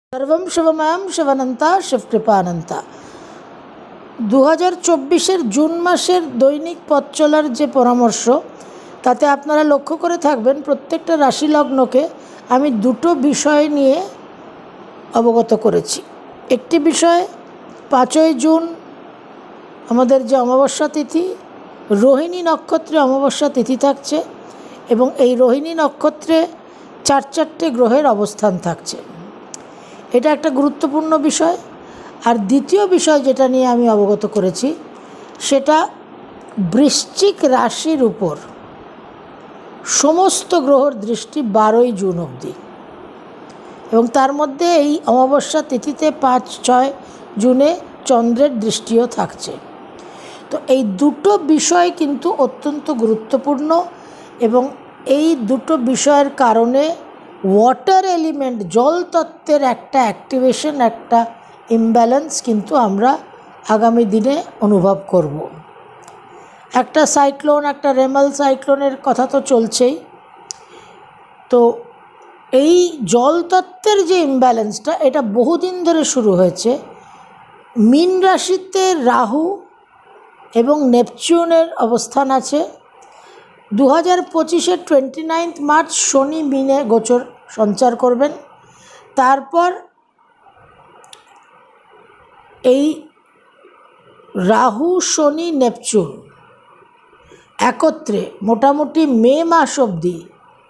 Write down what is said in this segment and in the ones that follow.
सर्वं शिवमयं शिवानंता शिवकृपानंता 2024 जून मासेर दैनिक पथ चलार जे परामर्श ताते आपनारा लक्ष्य करे थाकबेन प्रत्येकटा राशि लग्नके आमी दुटो विषय निये अवगत करेछि। एकटी विषय 5 जून आमादेर जे अमाबस्या तिथि रोहिणी नक्षत्रे अमाबस्या तिथि थाकছে এবং এই रोहिणी नक्षत्रे चारटे ग्रहेर अवस्थान थाकছে। এটা একটা গুরুত্বপূর্ণ বিষয়। আর দ্বিতীয় বিষয় যেটা নিয়ে আমি অবগত করেছি সেটা বৃশ্চিক রাশির উপর সমস্ত গ্রহের দৃষ্টি 12 জুন অবধি এবং তার মধ্যে এই অমাবস্যা তিথিতে 5-6 জুনে চন্দ্রের দৃষ্টিও থাকছে। তো এই দুটো বিষয় কিন্তু অত্যন্ত গুরুত্বপূর্ণ এবং এই দুটো বিষয়ের কারণে ওয়াটার এলিমেন্ট জল তত্ত্বের একটা অ্যাক্টিভেশন একটা ইমব্যালেন্স কিন্তু আমরা আগামী দিনে অনুভব করব। একটা সাইক্লোন একটা রেমাল সাইক্লোনের কথা তো চলছেই। তো এই জল তত্ত্বের যে ইমব্যালেন্সটা এটা বহুদিন ধরে শুরু হয়েছে। মীন রাশিতে রাহু এবং নেপচুনের অবস্থান আছে। 2025 29 মার্চ শনি মিনে গোচর সঞ্চার করবেন। তারপর এই রাহু শনি নেপচুন একত্রে মোটামুটি মে মাস অবধি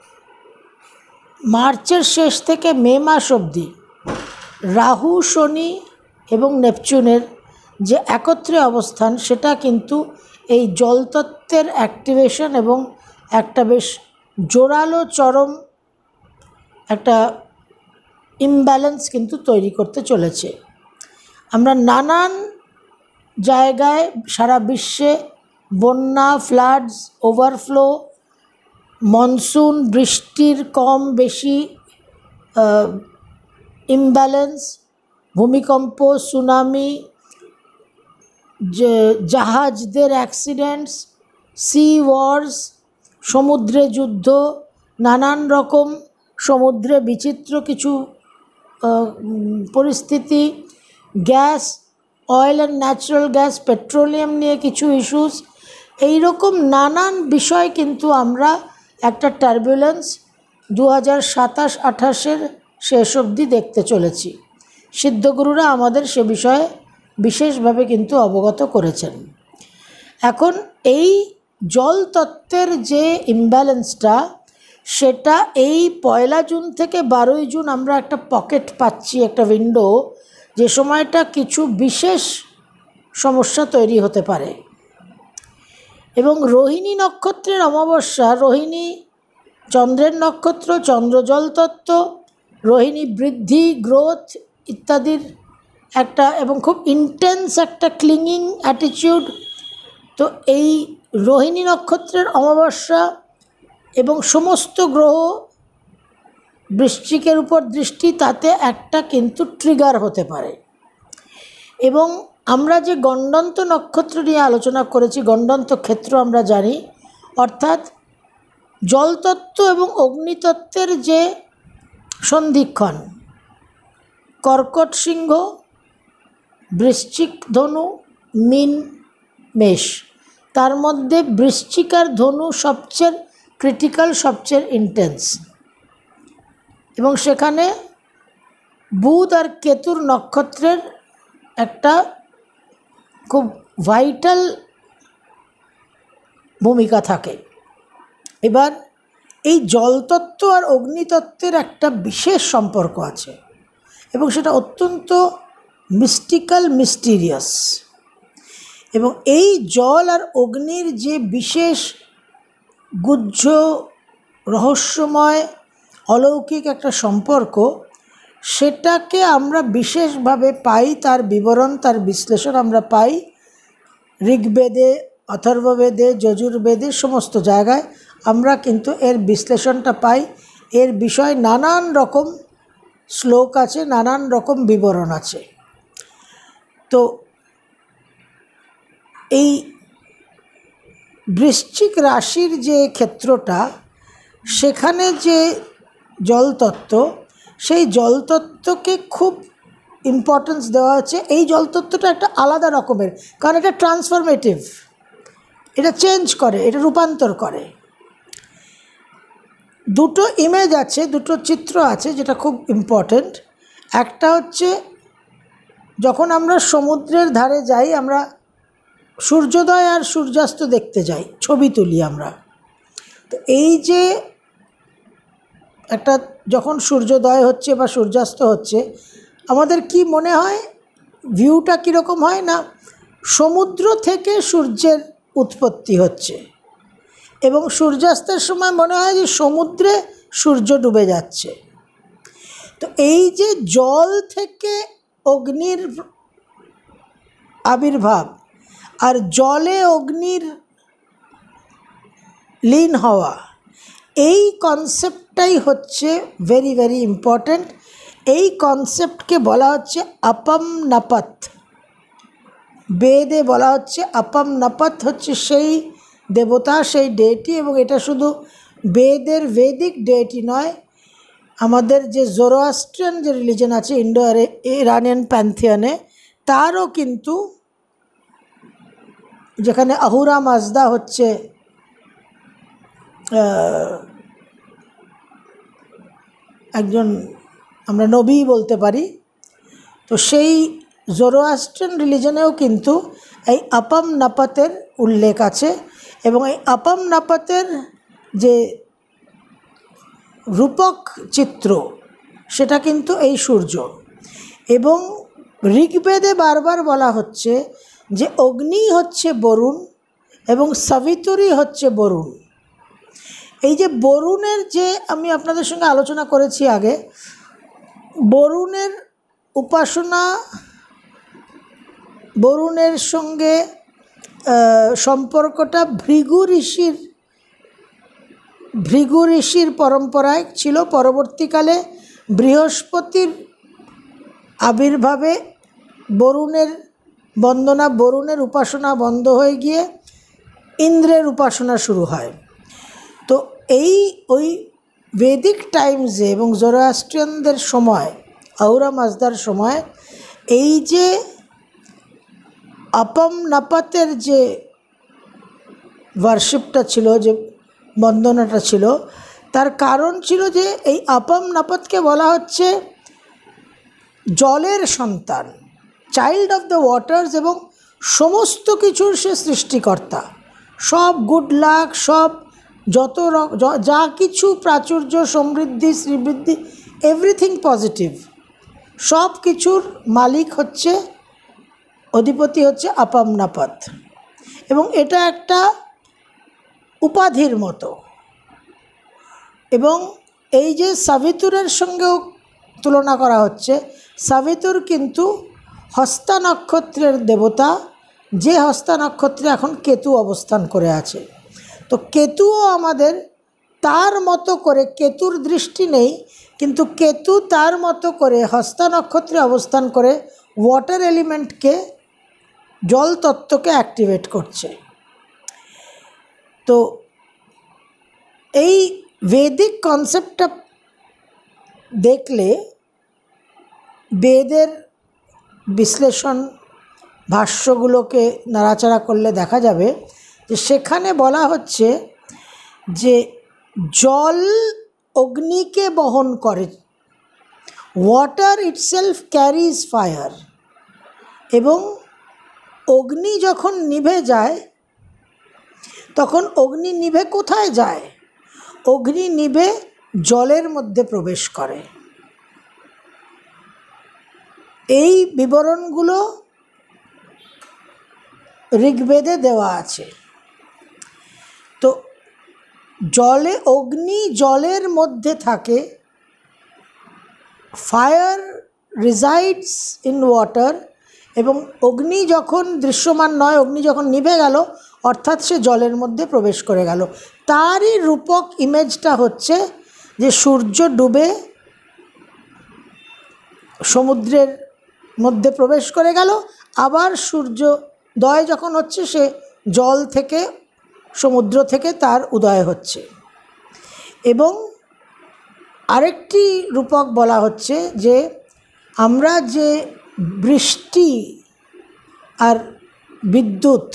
মার্চের শেষ থেকে মে মাস অবধি রাহু শনি এবং নেপচুনের যে একত্রে অবস্থান সেটা কিন্তু এই জলতত্ত্বের অ্যাক্টিভেশন এবং একটা বেশ জোরালো চরম একটা ইমব্যালেন্স কিন্তু তৈরি করতে চলেছে। আমরা নানান জায়গায় সারা বিশ্বে বন্যা ফ্লাডস ওভারফ্লো মনসুন বৃষ্টির কম বেশি ইমব্যালেন্স ভূমিকম্প সুনামি জাহাজদের অ্যাক্সিডেন্টস সি ওয়ার্স সমুদ্রে যুদ্ধ নানান রকম সমুদ্রে বিচিত্র কিছু পরিস্থিতি gas oil and natural gas petroleum নিয়ে কিছু ইস্যুস এই রকম নানান বিষয় কিন্তু আমরা একটা টার্বুলেন্স 2027-28 শেষ অবধি দেখতে চলেছি। সিদ্ধগুরুরা আমাদের সে বিষয়ে বিশেষভাবে কিন্তু অবগত করেছেন। এখন এই জল তত্ত্বের যে ইমব্যালেন্সটা সেটা এই 1 জুন থেকে 12 জুন আমরা একটা পকেট পাচ্ছি একটা উইন্ডো যে সময়টা কিছু বিশেষ সমস্যা তৈরি হতে পারে এবং রোহিণী নক্ষত্রের অমাবস্যা রোহিণী চন্দ্রের নক্ষত্র চন্দ্র জল তত্ত্ব রোহিণী বৃদ্ধি গ্রোথ ইত্যাদির একটা এবং খুব ইন্টেন্স একটা ক্লিংইং অ্যাটিটিউড। তো এই রোহিণী নক্ষত্রের অমাবস্যা এবং সমস্ত গ্রহ বৃশ্চিকের উপর দৃষ্টি তাতে একটা কিন্তু ট্রিগার হতে পারে এবং আমরা যে গণ্ডন্ত নক্ষত্র নিয়ে আলোচনা করেছি গণ্ডন্ত ক্ষেত্র আমরা জানি অর্থাৎ জলতত্ত্ব এবং অগ্নিতত্ত্বের যে সন্ধিক্ষণ কর্কট সিংহ বৃশ্চিক ধনু মীন মেষ তার মধ্যে বৃশ্চিকার ধনু সবচেয়ে ক্রিটিক্যাল সবচেয়ে ইন্টেন্স এবং সেখানে বুধ আর কেতুর নক্ষত্রের একটা খুব ভাইটাল ভূমিকা থাকে। এবার এই জলতত্ত্ব আর অগ্নিতত্ত্বের একটা বিশেষ সম্পর্ক আছে এবং সেটা অত্যন্ত মিস্টিক্যাল মিস্টিরিয়াস এবং এই জল আর অগ্নির যে বিশেষ গুহ্য রহস্যময় অলৌকিক একটা সম্পর্ক সেটাকে আমরা বিশেষভাবে পাই তার বিবরণ তার বিশ্লেষণ আমরা পাই ঋগ্বেদে অথর্ববেদে যজুর্বেদে সমস্ত জায়গায় আমরা কিন্তু এর বিশ্লেষণটা পাই। এর বিষয়ে নানান রকম শ্লোক আছে নানান রকম বিবরণ আছে। তো এই বৃশ্চিক রাশির যে ক্ষেত্রটা সেখানে যে জলতত্ত্ব সেই জলতত্ত্বকে খুব ইম্পর্টেন্স দেওয়া হচ্ছে। এই জলতত্ত্বটা একটা আলাদা রকমের, কারণ এটা ট্রান্সফরমেটিভ, এটা চেঞ্জ করে, এটা রূপান্তর করে। দুটো ইমেজ আছে, দুটো চিত্র আছে যেটা খুব ইম্পর্টেন্ট। একটা হচ্ছে যখন আমরা সমুদ্রের ধারে যাই, আমরা সূর্যোদয় আর সূর্যাস্ত দেখতে যাই, ছবি তুলি আমরা। তো এই যে একটা যখন সূর্যোদয় হচ্ছে বা সূর্যাস্ত হচ্ছে, আমাদের কি মনে হয়, ভিউটা কীরকম হয় না, সমুদ্র থেকে সূর্যের উৎপত্তি হচ্ছে, এবং সূর্যাস্তের সময় মনে হয় যে সমুদ্রে সূর্য ডুবে যাচ্ছে। তো এই যে জল থেকে অগ্নির আবির্ভাব আর জলে অগ্নির লীন হওয়া, এই কনসেপ্টটাই হচ্ছে ভেরি ভেরি ইম্পর্ট্যান্ট। এই কনসেপ্টকে বলা হচ্ছে আপম নপথ। বেদে বলা হচ্ছে আপম নপথ হচ্ছে সেই দেবতা, সেই ডেটি। এবং এটা শুধু বেদের ভেদিক ডেটি নয়, আমাদের যে জোরোয়াস্ট্রিয়ান যে রিলিজন আছে ইন্ডো ইরানিয়ান প্যান্থিয়নে, তারও কিন্তু, যেখানে আহুরা মাজদা হচ্ছে একজন আমরা নবী বলতে পারি, তো সেই জোরোয়াস্ট্রিয়ান রিলিজনেও কিন্তু এই আপম নপথের উল্লেখ আছে। এবং এই আপম নপথের যে রূপক চিত্র, সেটা কিন্তু এই সূর্য। এবং ঋগ্বেদে বারবার বলা হচ্ছে যে অগ্নি হচ্ছে বরুণ এবং সবিতুরই হচ্ছে বরুণ। এই যে বরুণের, যে আমি আপনাদের সঙ্গে আলোচনা করেছি আগে, বরুণের উপাসনা, বরুণের সঙ্গে সম্পর্কটা ভৃগু ঋষির পরম্পরায় ছিল। পরবর্তীকালে বৃহস্পতির আবির্ভাবে বরুণের বন্দনা, বরুণের উপাসনা বন্ধ হয়ে গিয়ে ইন্দ্রের উপাসনা শুরু হয়। তো ওই বেদিক টাইমসে এবং জোরোয়াস্ট্রিয়ানদের সময়, আহুরা মাজদার সময়, এই যে আপম নপথের যে ওয়ার্শিপটা ছিল, যে বন্দনাটা ছিল, তার কারণ ছিল যে এই আপম নপথকে বলা হচ্ছে জলের সন্তান, চাইল্ড অফ দ্য ওয়াটার্স, এবং সমস্ত কিছুর সে সৃষ্টিকর্তা। সব গুড লাক, সব যত যা কিছু প্রাচুর্য, সমৃদ্ধি, শ্রীবৃদ্ধি, এভরিথিং পজিটিভ, সব কিছুর মালিক হচ্ছে, অধিপতি হচ্ছে আপম নপথ। এবং এটা একটা উপাধির মতো। এবং এই যে সাবিতুরের সঙ্গেও তুলনা করা হচ্ছে, সাবিতুর কিন্তু হস্তা নক্ষত্রের দেবতা, যে হস্তা নক্ষত্রে এখন কেতু অবস্থান করে আছে। তো কেতুও আমাদের তার মতো করে, কেতুর দৃষ্টি নেই, কিন্তু কেতু তার মতো করে হস্তা নক্ষত্রে অবস্থান করে ওয়াটার এলিমেন্টকে, জল তত্ত্বকে অ্যাক্টিভেট করছে। তো এই বেদিক কনসেপ্টটা দেখলে, বেদের বিশ্লেষণ ভাষ্যগুলোকে নাড়াচাড়া করলে দেখা যাবে যে সেখানে বলা হচ্ছে যে জল অগ্নিকে বহন করে, ওয়াটার ইটসেলফ ক্যারিজ ফায়ার। এবং অগ্নি যখন নিভে যায়, তখন অগ্নি নিভে কোথায় যায়? অগ্নি নিভে জলের মধ্যে প্রবেশ করে। এই বিবরণগুলো ঋগ্বেদে দেওয়া আছে। তো জলে, অগ্নি জলের মধ্যে থাকে, ফায়ার রিজাইডস ইন ওয়াটার। এবং অগ্নি যখন দৃশ্যমান নয়, অগ্নি যখন নিভে গেল, অর্থাৎ সে জলের মধ্যে প্রবেশ করে গেল। তারই রূপক ইমেজটা হচ্ছে যে সূর্য ডুবে সমুদ্রের মধ্যে প্রবেশ করে গেল, আবার সূর্যোদয় যখন হচ্ছে, সে জল থেকে, সমুদ্র থেকে তার উদয় হচ্ছে। এবং আরেকটি রূপক বলা হচ্ছে যে আমরা যে বৃষ্টি আর বিদ্যুৎ,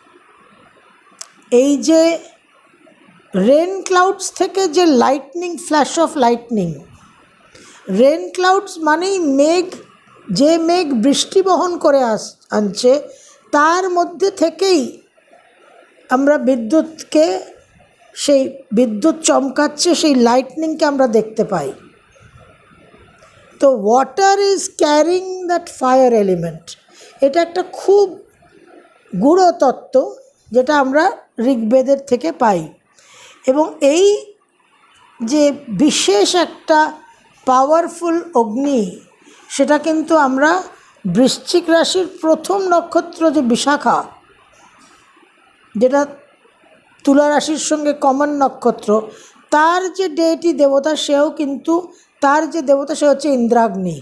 এই যে রেন ক্লাউডস থেকে যে lightning, flash of lightning, rain clouds মানেই মেঘ, যে মেঘ বৃষ্টি বহন করে আনছে, তার মধ্যে থেকেই আমরা বিদ্যুৎকে, সেই বিদ্যুৎ চমকাচ্ছে, সেই লাইটনিংকে আমরা দেখতে পাই। তো water is carrying that fire element. এটা একটা খুব গূঢ় তত্ত্ব যেটা আমরা ঋগ্বেদের থেকে পাই। এবং এই যে বিশেষ একটা পাওয়ারফুল অগ্নি, সেটা কিন্তু আমরা বৃশ্চিক রাশির প্রথম নক্ষত্র যে বিশাখা, যেটা তুলা রাশির সঙ্গে কমন নক্ষত্র, তার যে ডেটি দেবতা, সেও কিন্তু, তার যে দেবতা সে হচ্ছে ইন্দ্রাগ্নি।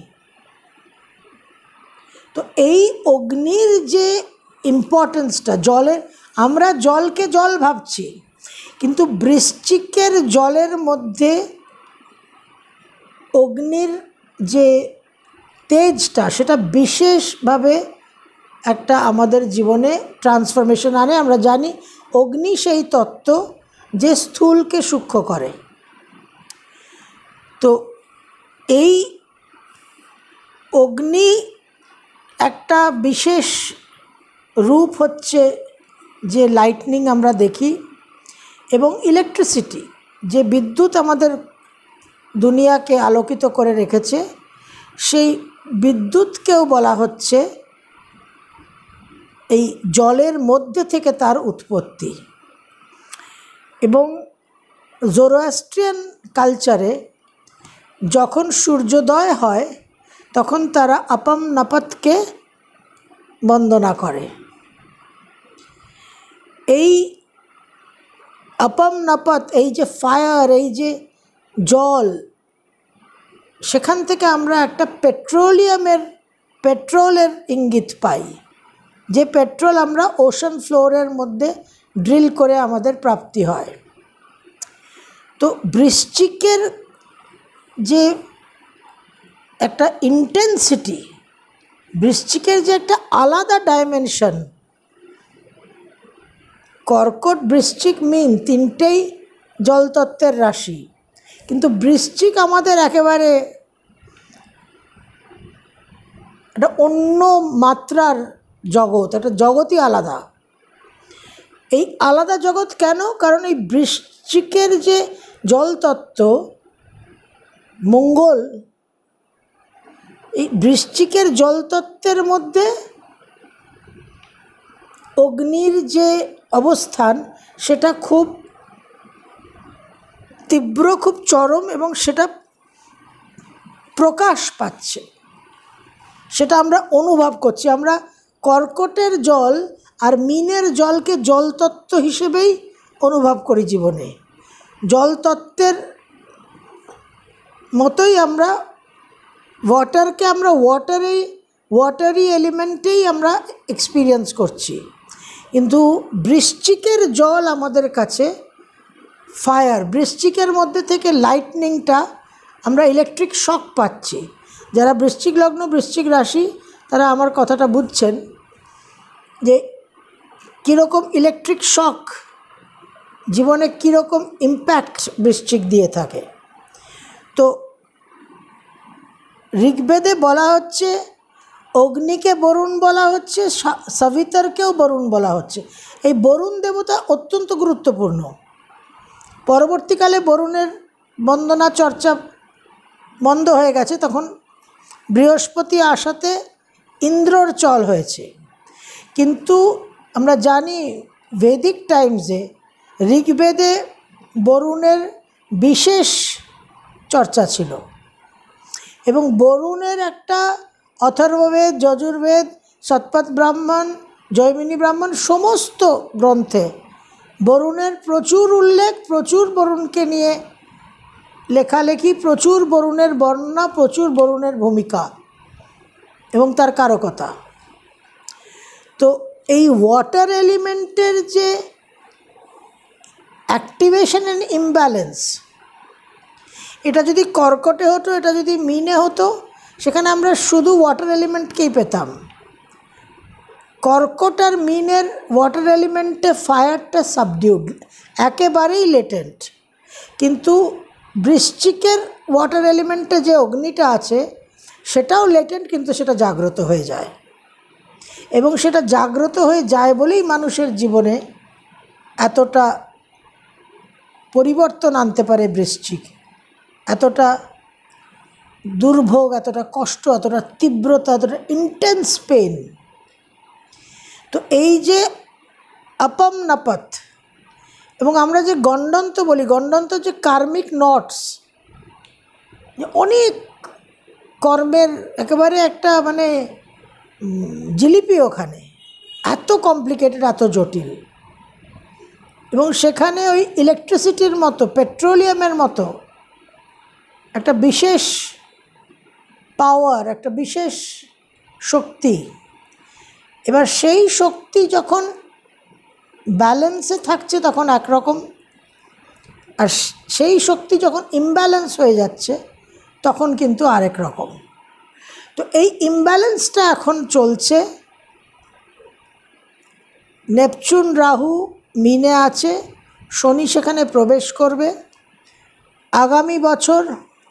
তো এই অগ্নির যে ইম্পর্টেন্সটা, জলের, আমরা জলকে জল ভাবছি, কিন্তু বৃশ্চিকের জলের মধ্যে অগ্নির যে তেজটা, সেটা বিশেষভাবে একটা আমাদের জীবনে ট্রান্সফরমেশন আনে। আমরা জানি অগ্নি সেই তত্ত্ব যে স্থূলকে সূক্ষ্ম করে। তো এই অগ্নি একটা বিশেষ রূপ হচ্ছে যে লাইটনিং আমরা দেখি, এবং ইলেকট্রিসিটি, যে বিদ্যুৎ আমাদের দুনিয়াকে আলোকিত করে রেখেছে, সেই বিদ্যুৎকেও বলা হচ্ছে এই জলের মধ্যে থেকে তার উৎপত্তি। এবং জোরোয়াস্ট্রিয়ান কালচারে যখন সূর্যোদয় হয়, তখন তারা আপম নাপাতকে বন্দনা করে। এই আপম নাপাত, এই যে ফায়ার, এই যে জল, সেখান থেকে আমরা একটা পেট্রোলের ইঙ্গিত পাই, যে পেট্রোল আমরা ওশান ফ্লোরের মধ্যে ড্রিল করে আমাদের প্রাপ্তি হয়। তো বৃশ্চিকের যে একটা ইন্টেন্সিটি, বৃশ্চিকের যে একটা আলাদা ডাইমেনশন, কর্কট, বৃশ্চিক, মীন তিনটেই জলতত্ত্বের রাশি, কিন্তু বৃশ্চিক আমাদের একেবারে একটা অন্য মাত্রার জগৎ, একটা জগতই আলাদা। এই আলাদা জগৎ কেন? কারণ এই বৃশ্চিকের যে জলতত্ত্ব, মঙ্গল, এই বৃশ্চিকের জলতত্ত্বের মধ্যে অগ্নির যে অবস্থান, সেটা খুব তীব্র, খুব চরম, এবং সেটা প্রকাশ পাচ্ছে, সেটা আমরা অনুভব করছি। আমরা কর্কটের জল আর মীনের জলকে জলতত্ত্ব হিসেবেই অনুভব করি জীবনে। জলতত্ত্বের মতোই আমরা ওয়াটারকে, আমরা ওয়াটারি এলিমেন্টেই আমরা এক্সপিরিয়েন্স করছি। কিন্তু বৃশ্চিকের জল আমাদের কাছে ফায়ার, বৃশ্চিকের মধ্যে থেকে লাইটনিংটা, আমরা ইলেকট্রিক শক পাচ্ছি। যারা বৃশ্চিক লগ্ন, বৃশ্চিক রাশি, তারা আমার কথাটা বুঝছেন যে কীরকম ইলেকট্রিক শক জীবনে, কীরকম ইম্প্যাক্ট বৃশ্চিক দিয়ে থাকে। তো ঋগ্বেদে বলা হচ্ছে, অগ্নিকে বরুণ বলা হচ্ছে, সবিতরকেও বরুণ বলা হচ্ছে। এই বরুণ দেবতা অত্যন্ত গুরুত্বপূর্ণ। পরবর্তীকালে বরুণের বন্দনা চর্চা বন্ধ হয়ে গেছে, তখন বৃহস্পতি আসাতে ইন্দ্রর চল হয়েছে। কিন্তু আমরা জানি বৈদিক টাইমসে ঋগ্বেদে বরুণের বিশেষ চর্চা ছিল, এবং বরুণের একটা অথর্ববেদ, যজুর্বেদ, শতপথ ব্রাহ্মণ, জৈমিনী ব্রাহ্মণ, সমস্ত গ্রন্থে বরুণের প্রচুর উল্লেখ, প্রচুর বরুণকে নিয়ে লেখালেখি, প্রচুর বরুণের বর্ণনা, প্রচুর বরুণের ভূমিকা এবং তার কারকতা। তো এই ওয়াটার এলিমেন্টের যে অ্যাক্টিভেশন অ্যান্ড ইমব্যালেন্স, এটা যদি কর্কটে হতো, এটা যদি মিনে হতো, সেখানে আমরা শুধু ওয়াটার এলিমেন্টকেই পেতাম। কর্কট আর মিনের ওয়াটার এলিমেন্টে ফায়ারটা সাবডিউড, একেবারেই লেটেন্ট। কিন্তু বৃশ্চিকের ওয়াটার এলিমেন্টে যে অগ্নিটা আছে সেটাও লেটেন্ট, কিন্তু সেটা জাগ্রত হয়ে যায়। এবং সেটা জাগ্রত হয়ে যায় বলেই মানুষের জীবনে এতটা পরিবর্তন আনতে পারে বৃশ্চিক, এতটা দুর্ভোগ, এতটা কষ্ট, এতটা তীব্রতা, এতটা ইন্টেন্স পেন। তো এই যে আপম নাপত, এবং আমরা যে গণ্ডন্ত বলি, গণ্ডন্ত যে কার্মিক নটস, অনেক কর্মের একেবারে একটা মানে জিলিপি, ওখানে এত কমপ্লিকেটেড, এত জটিল। এবং সেখানে ওই ইলেকট্রিসিটির মতো, পেট্রোলিয়ামের মতো একটা বিশেষ পাওয়ার, একটা বিশেষ শক্তি। এবার সেই শক্তি যখন ব্যালেন্সে থাকছে তখন একরকম, আর সেই শক্তি যখন ইমব্যালেন্স হয়ে যাচ্ছে তখন কিন্তু আরেক রকম। তো এই ইমব্যালেন্সটা এখন চলছে। নেপচুন রাহু মিনে আছে, শনি সেখানে প্রবেশ করবে। আগামী বছর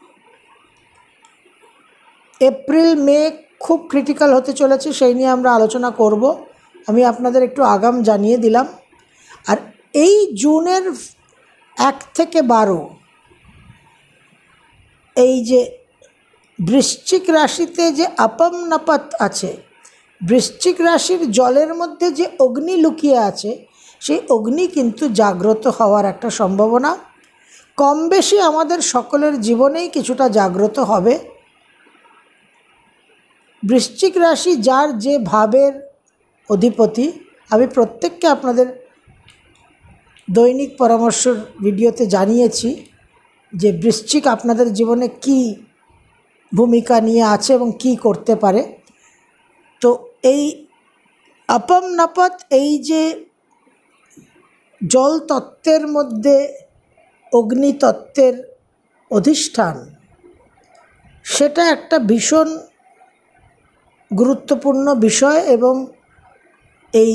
এপ্রিল মে খুব ক্রিটিক্যাল হতে চলেছে, সেই নিয়ে আমরা আলোচনা করব। আমি আপনাদের একটু আগাম জানিয়ে দিলাম। আর এই জুনের 1 থেকে 12 এই যে বৃশ্চিক রাশিতে যে আপম নাপত আছে, বৃশ্চিক রাশির জলের মধ্যে যে অগ্নি লুকিয়ে আছে, সেই অগ্নি কিন্তু জাগ্রত হওয়ার একটা সম্ভাবনা কম বেশি আমাদের সকলের জীবনেই কিছুটা জাগ্রত হবে। বৃশ্চিক রাশি যার যে ভাবের অধিপতি, আমি প্রত্যেককে আপনাদের দৈনিক পরামর্শ ভিডিওতে জানিয়েছি যে বৃশ্চিক আপনাদের জীবনে কি ভূমিকা নিয়ে আছে এবং কি করতে পারে। তো এই আপম নাপত, এই যে জল তত্ত্বের মধ্যে অগ্নিতত্ত্বের অধিষ্ঠান, সেটা একটা ভীষণ গুরুত্বপূর্ণ বিষয়। এবং এই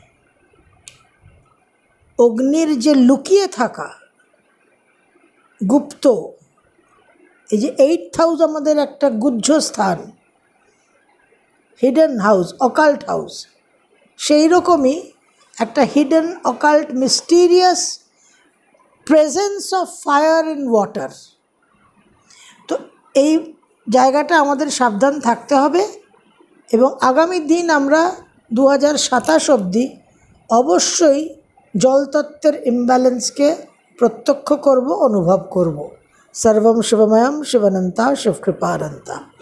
অগ্নির যে লুকিয়ে থাকা গুপ্ত, এই যে 8th হাউস আমাদের একটা গুহ্য স্থান, হিডেন হাউস, অকাল্ট হাউস, সেই রকমই একটা hidden occult mysterious presence of fire in water. তো এই জায়গাটা আমাদের সাবধান থাকতে হবে। এবং আগামী দিন আমরা 2027 অবধি অবশ্যই জলতত্ত্বের ইমব্যালেন্সকে প্রত্যক্ষ করব, অনুভব করব। সর্বম শিবময়ম শিবানন্তা শিবকৃপানন্তা।